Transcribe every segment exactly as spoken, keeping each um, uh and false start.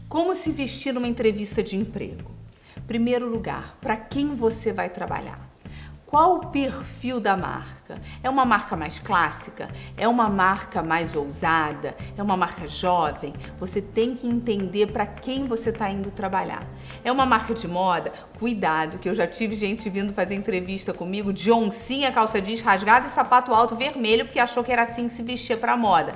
Como se vestir numa entrevista de emprego? Primeiro lugar, para quem você vai trabalhar? Qual o perfil da marca? É uma marca mais clássica? É uma marca mais ousada? É uma marca jovem? Você tem que entender para quem você está indo trabalhar. É uma marca de moda? Cuidado, que eu já tive gente vindo fazer entrevista comigo de oncinha, calça jeans rasgada e sapato alto vermelho porque achou que era assim que se vestia para moda.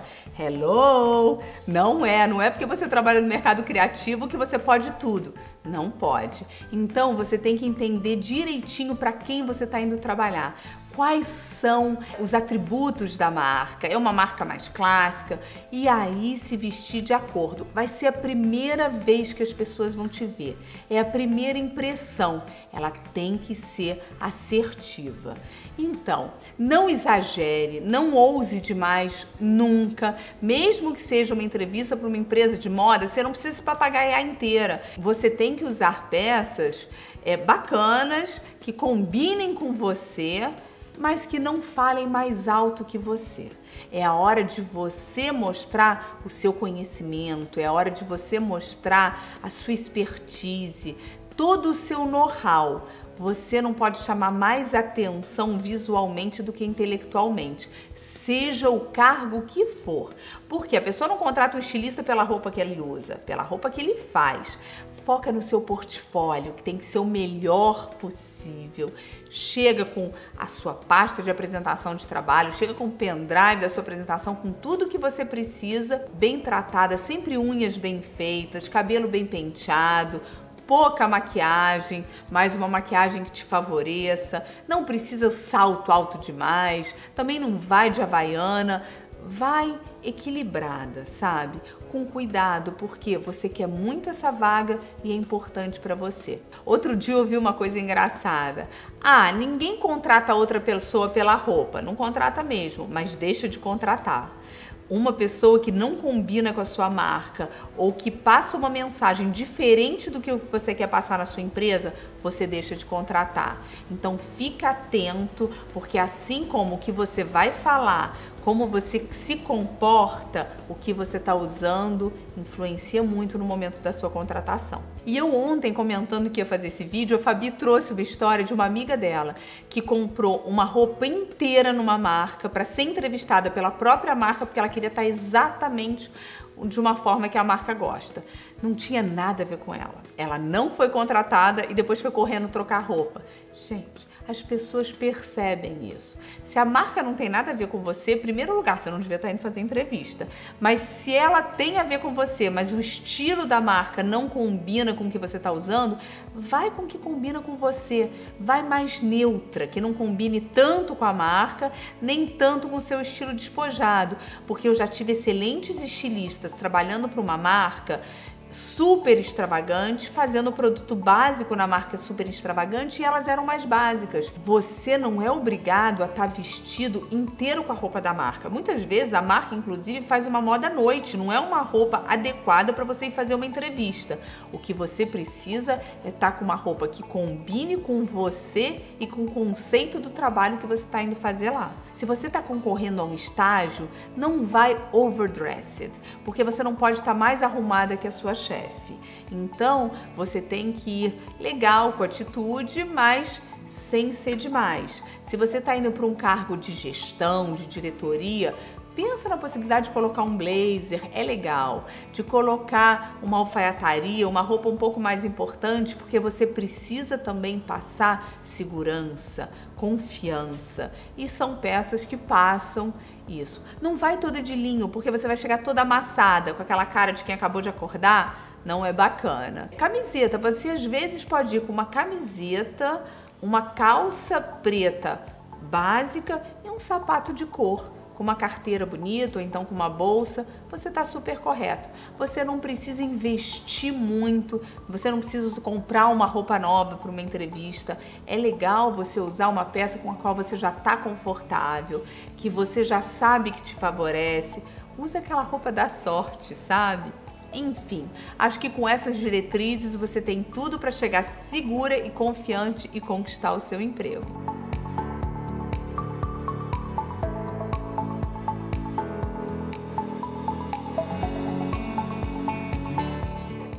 Hello! Não é, não é porque você trabalha no mercado criativo que você pode tudo. Não pode. Então você tem que entender direitinho para quem você está indo trabalhar. Quais são os atributos da marca? É uma marca mais clássica? E aí se vestir de acordo. Vai ser a primeira vez que as pessoas vão te ver. É a primeira impressão. Ela tem que ser assertiva. Então, não exagere, não ouse demais nunca. Mesmo que seja uma entrevista para uma empresa de moda, você não precisa se papagaiar inteira. Você tem que usar peças é, bacanas, que combinem com você, mas que não falem mais alto que você. É a hora de você mostrar o seu conhecimento, é a hora de você mostrar a sua expertise, todo o seu know-how. Você não pode chamar mais atenção visualmente do que intelectualmente, seja o cargo que for. Porque a pessoa não contrata o estilista pela roupa que ele usa, pela roupa que ele faz. Foca no seu portfólio, que tem que ser o melhor possível. Chega com a sua pasta de apresentação de trabalho, chega com o pendrive da sua apresentação, com tudo que você precisa, bem tratada, sempre unhas bem feitas, cabelo bem penteado, pouca maquiagem, mais uma maquiagem que te favoreça, não precisa salto alto demais, também não vai de havaiana, vai equilibrada, sabe? Com cuidado, porque você quer muito essa vaga e é importante para você. Outro dia eu ouvi uma coisa engraçada. Ah, ninguém contrata outra pessoa pela roupa. Não contrata mesmo, mas deixa de contratar. Uma pessoa que não combina com a sua marca ou que passa uma mensagem diferente do que você quer passar na sua empresa, você deixa de contratar. Então fica atento, porque assim como o que você vai falar, como você se comporta, o que você está usando influencia muito no momento da sua contratação. E eu ontem, comentando que ia fazer esse vídeo, a Fabi trouxe uma história de uma amiga dela que comprou uma roupa inteira numa marca para ser entrevistada pela própria marca, porque ela queria estar exatamente de uma forma que a marca gosta. Não tinha nada a ver com ela. Ela não foi contratada e depois foi correndo trocar roupa. Gente, as pessoas percebem isso. Se a marca não tem nada a ver com você, em primeiro lugar, você não devia estar indo fazer entrevista. Mas se ela tem a ver com você, mas o estilo da marca não combina com o que você está usando, vai com o que combina com você. Vai mais neutra, que não combine tanto com a marca, nem tanto com o seu estilo despojado. Porque eu já tive excelentes estilistas trabalhando para uma marca super extravagante, fazendo produto básico na marca super extravagante e elas eram mais básicas. Você não é obrigado a estar vestido inteiro com a roupa da marca. Muitas vezes a marca, inclusive, faz uma moda à noite, não é uma roupa adequada para você ir fazer uma entrevista. O que você precisa é estar com uma roupa que combine com você e com o conceito do trabalho que você está indo fazer lá. Se você está concorrendo a um estágio, não vai overdressed, porque você não pode estar mais arrumada que a sua chefe. Então, você tem que ir legal, com atitude, mas sem ser demais. Se você está indo para um cargo de gestão, de diretoria, pensa na possibilidade de colocar um blazer, é legal, de colocar uma alfaiataria, uma roupa um pouco mais importante, porque você precisa também passar segurança, confiança, e são peças que passam isso. Não vai toda de linho, porque você vai chegar toda amassada, com aquela cara de quem acabou de acordar, não é bacana. Camiseta, você às vezes pode ir com uma camiseta, uma calça preta básica e um sapato de cor, com uma carteira bonita ou então com uma bolsa, você está super correto. Você não precisa investir muito, você não precisa comprar uma roupa nova para uma entrevista. É legal você usar uma peça com a qual você já está confortável, que você já sabe que te favorece. Usa aquela roupa da sorte, sabe? Enfim, acho que com essas diretrizes você tem tudo para chegar segura e confiante e conquistar o seu emprego.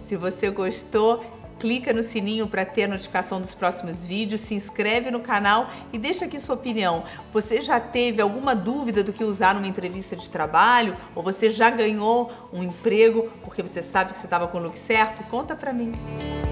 Se você gostou, clica no sininho para ter a notificação dos próximos vídeos, se inscreve no canal e deixa aqui sua opinião. Você já teve alguma dúvida do que usar numa entrevista de trabalho? Ou você já ganhou um emprego porque você sabe que você estava com o look certo? Conta pra mim!